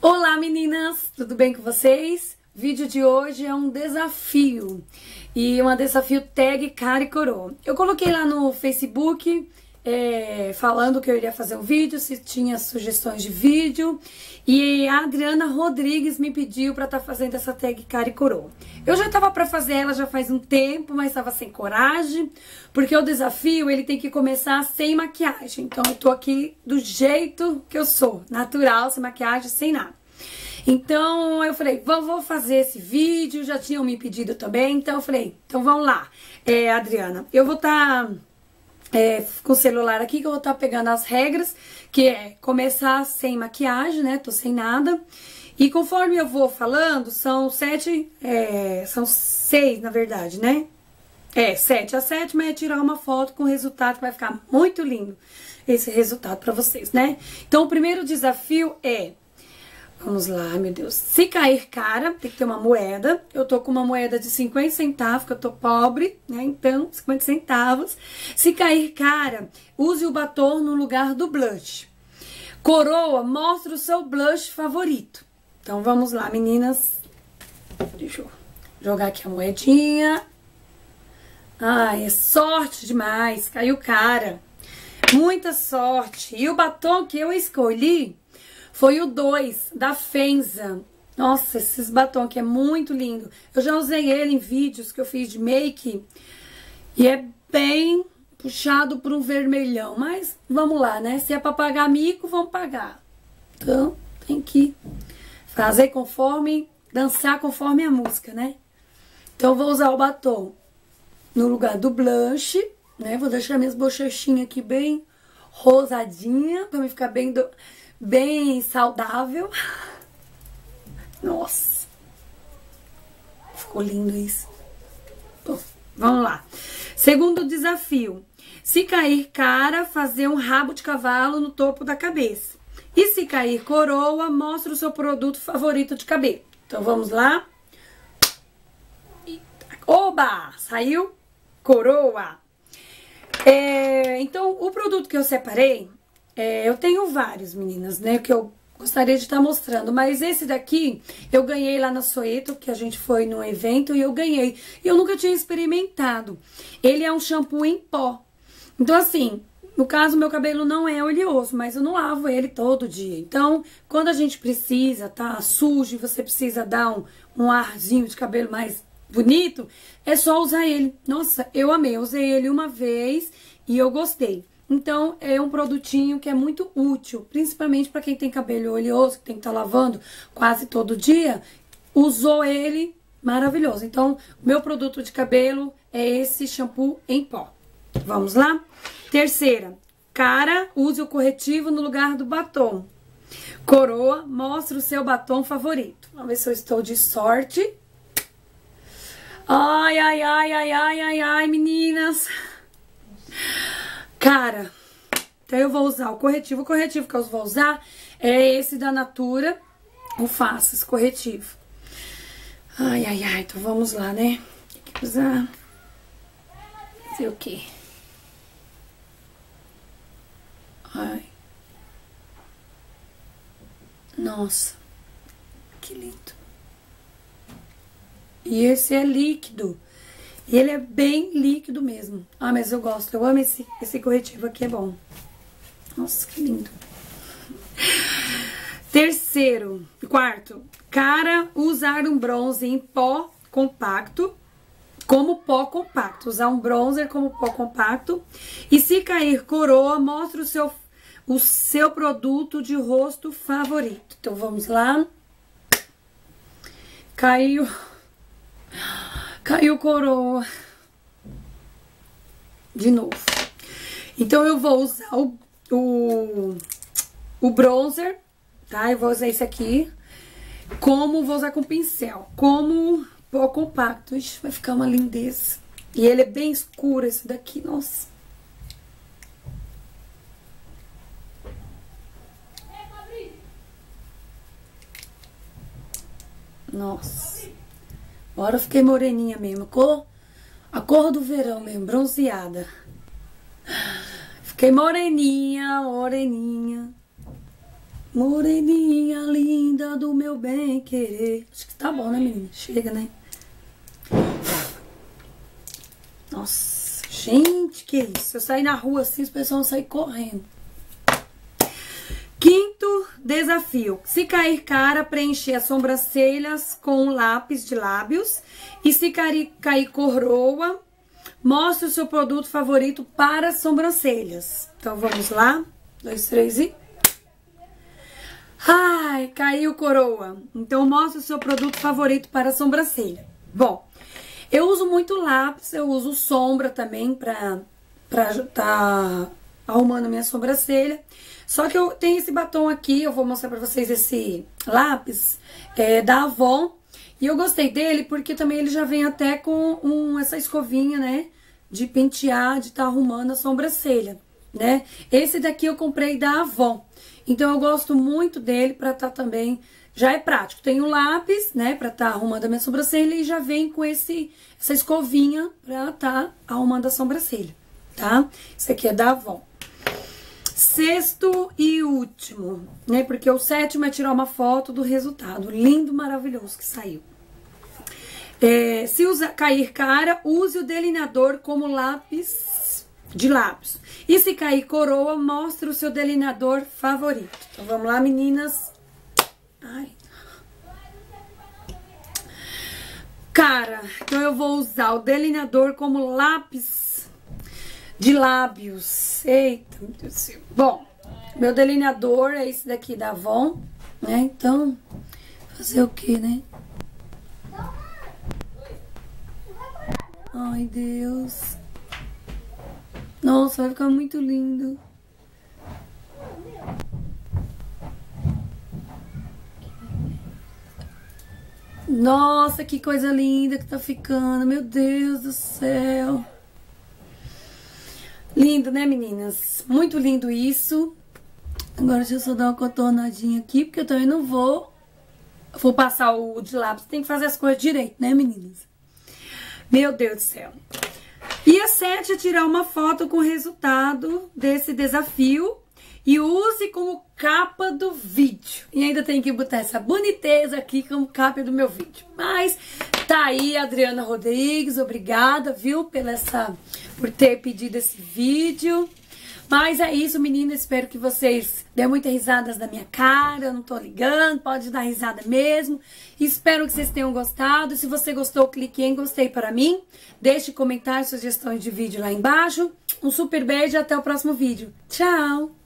Olá meninas, tudo bem com vocês? O vídeo de hoje é um desafio e um desafio tag cara e coroa. Eu coloquei lá no Facebook falando que eu iria fazer um vídeo, se tinha sugestões de vídeo, e a Adriana Rodrigues me pediu para estar fazendo essa tag cara e coroa. Eu já estava para fazer ela já faz um tempo, mas estava sem coragem, porque o desafio ele tem que começar sem maquiagem. Então eu tô aqui do jeito que eu sou, natural, sem maquiagem, sem nada. Então eu falei, vou fazer esse vídeo, já tinham me pedido também, então eu falei, então vamos lá. Adriana, eu vou estar com o celular aqui, que eu vou estar pegando as regras, que é começar sem maquiagem, né, tô sem nada. E conforme eu vou falando, são seis na verdade, né? 7. A sétima é tirar uma foto com o resultado, que vai ficar muito lindo esse resultado pra vocês, né? Então o primeiro desafio é... Vamos lá, meu Deus. Se cair cara, tem que ter uma moeda. Eu tô com uma moeda de 50 centavos, porque eu tô pobre, né? Então, 50 centavos. Se cair cara, use o batom no lugar do blush. Coroa, mostra o seu blush favorito. Então, vamos lá, meninas. Deixa eu jogar aqui a moedinha. Ai, é sorte demais. Caiu cara. Muita sorte. E o batom que eu escolhi... foi o 2 da Fenza. Nossa, esses batom aqui é muito lindo. Eu já usei ele em vídeos que eu fiz de make. E é bem puxado por um vermelhão. Mas vamos lá, né? Se é pra pagar mico, vamos pagar. Então, tem que fazer conforme, dançar conforme a música, né? Então, eu vou usar o batom no lugar do blush, né? Vou deixar minhas bochechinhas aqui bem rosadinha, pra me ficar bem saudável. Nossa. Ficou lindo isso. Bom, vamos lá. Segundo desafio. Se cair cara, fazer um rabo de cavalo no topo da cabeça. E se cair coroa, mostra o seu produto favorito de cabelo. Então vamos lá. Oba! Saiu coroa. Então o produto que eu separei... eu tenho vários, meninas, né, que eu gostaria de estar mostrando, mas esse daqui eu ganhei lá na Soeto, que a gente foi num evento e eu ganhei. E eu nunca tinha experimentado. Ele é um shampoo em pó. Então, assim, no caso, meu cabelo não é oleoso, mas eu não lavo ele todo dia. Então, quando a gente precisa, tá sujo, e você precisa dar um arzinho de cabelo mais bonito, é só usar ele. Nossa, eu amei. Eu usei ele uma vez e eu gostei. Então, é um produtinho que é muito útil, principalmente para quem tem cabelo oleoso, que tem que estar lavando quase todo dia. Usou ele, maravilhoso. Então, o meu produto de cabelo é esse shampoo em pó. Vamos lá? Terceira, cara, use o corretivo no lugar do batom. Coroa, mostra o seu batom favorito. Vamos ver se eu estou de sorte. Ai, ai, ai, ai, ai, ai, ai, meninas. Cara, então eu vou usar o corretivo. O corretivo que eu vou usar é esse da Natura, o Faces corretivo. Ai, ai, ai, então vamos lá, né? Tem que usar... fazer o quê? Ai. Nossa, que lindo. E esse é líquido. E ele é bem líquido mesmo. Ah, mas eu gosto. Eu amo esse corretivo aqui, é bom. Nossa, que lindo. Quarto. Cara, usar um bronze em pó compacto. Como pó compacto. Usar um bronzer como pó compacto. E se cair coroa, mostra o seu produto de rosto favorito. Então, vamos lá. Caiu coroa. De novo. Então, eu vou usar o bronzer, tá? Eu vou usar esse aqui. Vou usar com pincel. Como pó compacto. Ixi, vai ficar uma lindeza. E ele é bem escuro, esse daqui. Nossa. Nossa. Agora eu fiquei moreninha mesmo. A cor do verão mesmo, bronzeada. Fiquei moreninha. Moreninha linda do meu bem querer. Acho que tá bom, né, menina? Chega, né? Nossa, gente, que isso? Se eu sair na rua assim, as pessoas vão sair correndo. Quinto desafio. Se cair cara, preencher as sobrancelhas com um lápis de lábios. E se cair coroa, mostre o seu produto favorito para as sobrancelhas. Então, vamos lá. 2, 3 e... Ai, caiu coroa. Então, mostre o seu produto favorito para a sobrancelha. Bom, eu uso muito lápis, eu uso sombra também pra tá arrumando minha sobrancelha. Só que eu tenho esse batom aqui, eu vou mostrar pra vocês esse lápis da Avon. E eu gostei dele porque também ele já vem até com essa escovinha, né? De pentear, de tá arrumando a sobrancelha, né? Esse daqui eu comprei da Avon. Então eu gosto muito dele pra tá também... Já é prático. Tem um lápis, né? Pra tá arrumando a minha sobrancelha e já vem com essa escovinha pra tá arrumando a sobrancelha, tá? Esse aqui é da Avon. Sexto e último, né? Porque o sétimo é tirar uma foto do resultado. Lindo, maravilhoso que saiu. Se cair cara, use o delineador como lápis de lábios. E se cair coroa, mostre o seu delineador favorito. Então vamos lá, meninas. Ai. Cara, então eu vou usar o delineador como lápis de lábios. Eita, meu Deus do céu. Bom, meu delineador é esse daqui da Avon, né? Então, fazer o que, né? Ai, Deus. Nossa, vai ficar muito lindo. Nossa, que coisa linda que tá ficando. Meu Deus do céu. Lindo, né, meninas? Muito lindo isso. Agora deixa eu só dar uma contornadinha aqui, porque eu também não vou passar o de lápis. Tem que fazer as coisas direito, né, meninas? Meu Deus do céu. E a 7 é tirar uma foto com o resultado desse desafio e use como capa do vídeo. E ainda tem que botar essa boniteza aqui como capa do meu vídeo. Mas tá aí, Adriana Rodrigues, obrigada, viu, por ter pedido esse vídeo. Mas é isso, meninas, espero que vocês dêem muitas risadas da minha cara, eu não tô ligando, pode dar risada mesmo. Espero que vocês tenham gostado. Se você gostou, clique em gostei para mim. Deixe comentários, sugestões de vídeo lá embaixo. Um super beijo e até o próximo vídeo. Tchau!